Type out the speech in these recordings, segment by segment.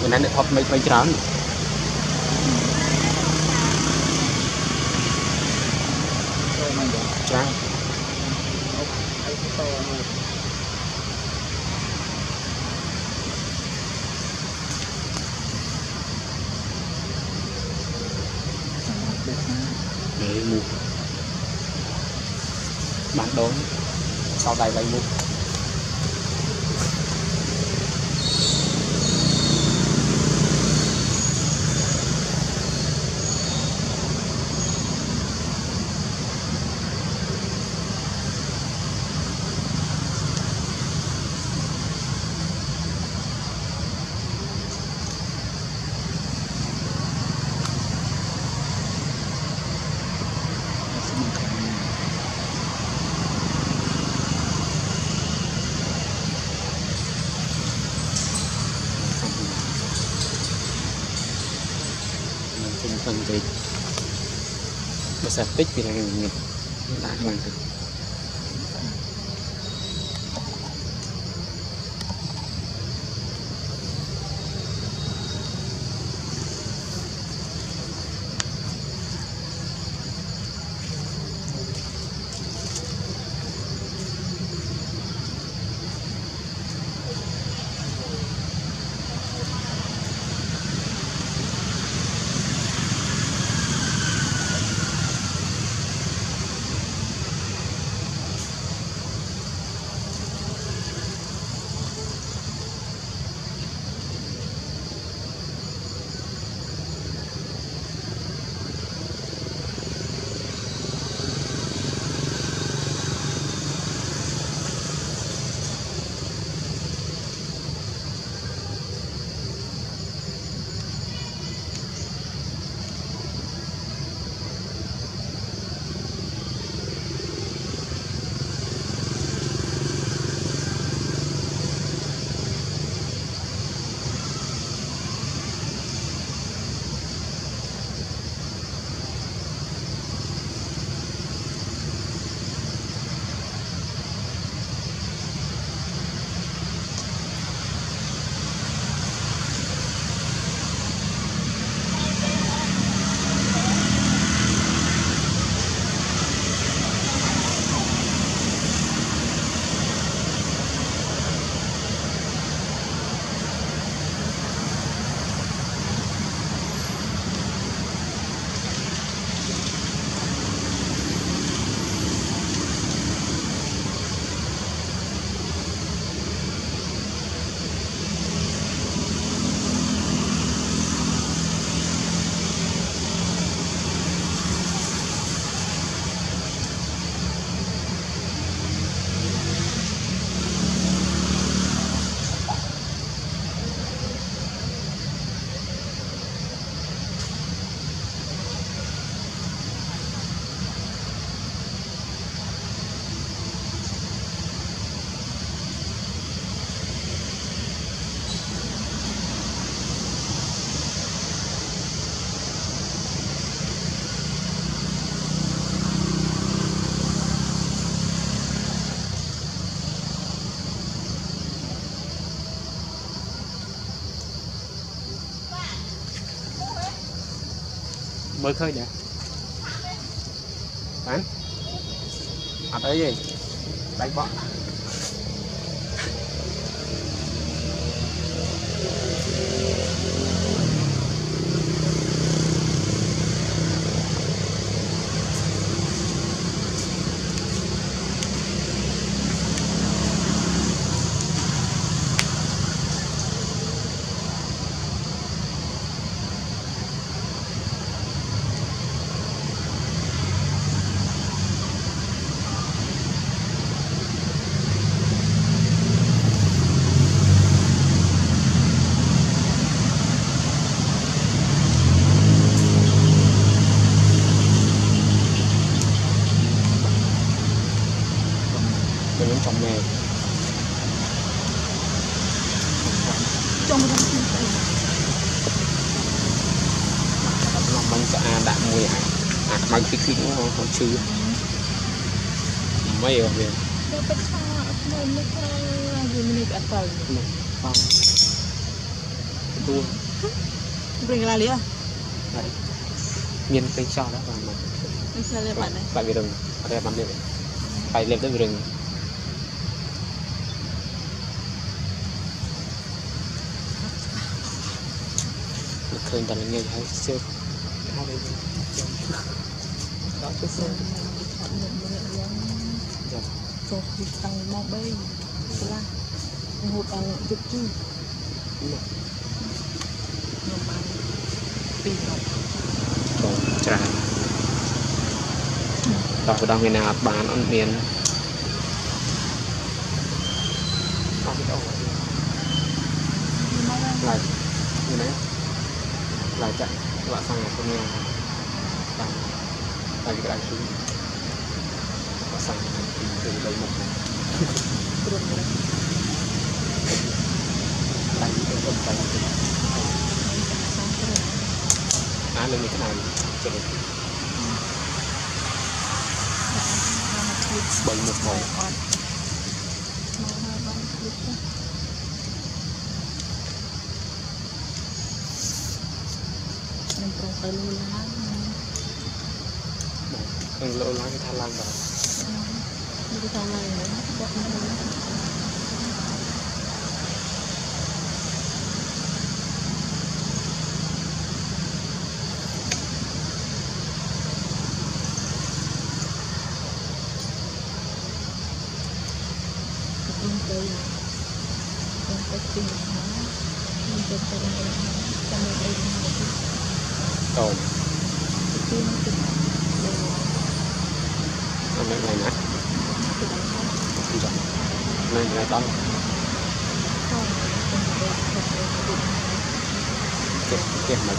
mình ăn được hộp mấy trán trán để mua bán đốn sau đây bay mua phần thì nó sẽ tích vì là người ta làm được mới khơi nè bán ở đây gì đánh bọ trong này trong nó bánh sẽ đạm mùi bánh cái kính nó còn chưa mấy ở bên tua bring la liếc miền tây cho đó mà anh sẽ lên bạn này tại vì rừng ở đây bạn này phải lên tới rừng khơi ta là nghe thấy chưa đó cái xe cho đi tăng mong bay là một ăn chút chứ trà đọc đang ngày nào bán ăn miền lại như đấy lại chạy lại sang một con nghe lại cái đại sứ và sang từ đây một này đây cái con tay lên như thế này cho được bởi một màu lâu lắm cái than lan rồi cái than lan này nó đây yang penting menjaga kami ini rồi itu mungkin hôm nay này nè này này tao kẹp mà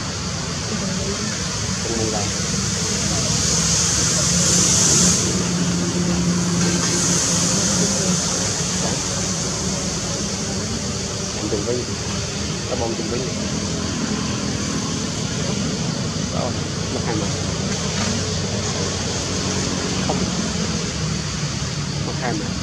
không mua đâu từng với ta bông từng với đó nó hai mặt không nó hai mặt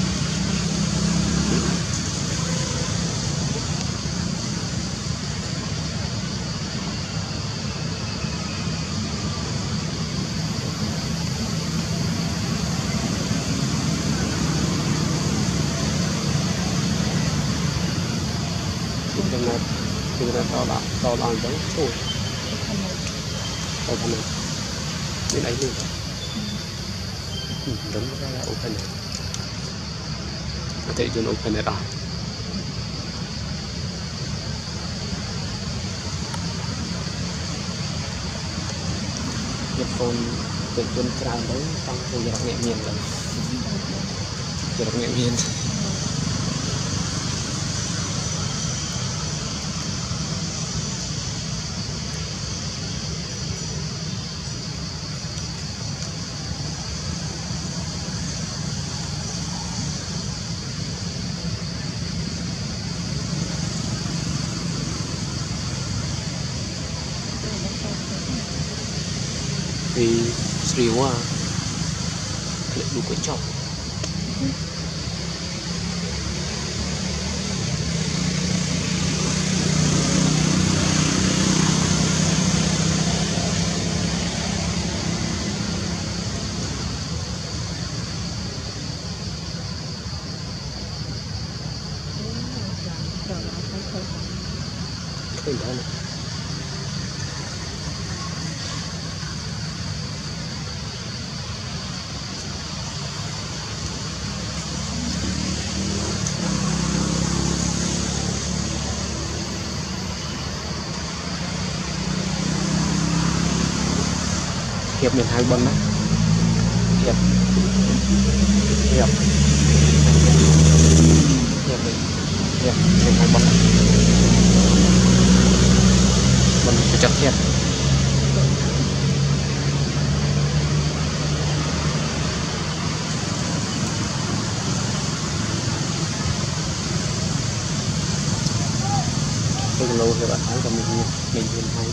từ đây to là giống chuột open này bên đây luôn đúng ra là open này có thể dùng open này rồi Nhật phoneเป็นคนกลางđấy trong thời gian nhẹ nhàng rồi giờ nhẹ nhàng vì xìu à lại đủ cái chọc cái đó này hiệp miền hai bên đấy hiệp hiệp hiệp hiệp miền hai bên bên cái chặt hiệp từ lâu thì bạn thấy là mình miền hai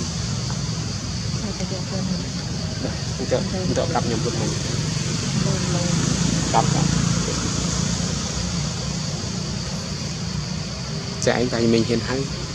untuk cặp nhầm lúc này cặp sẽ anh tay mình hiện hay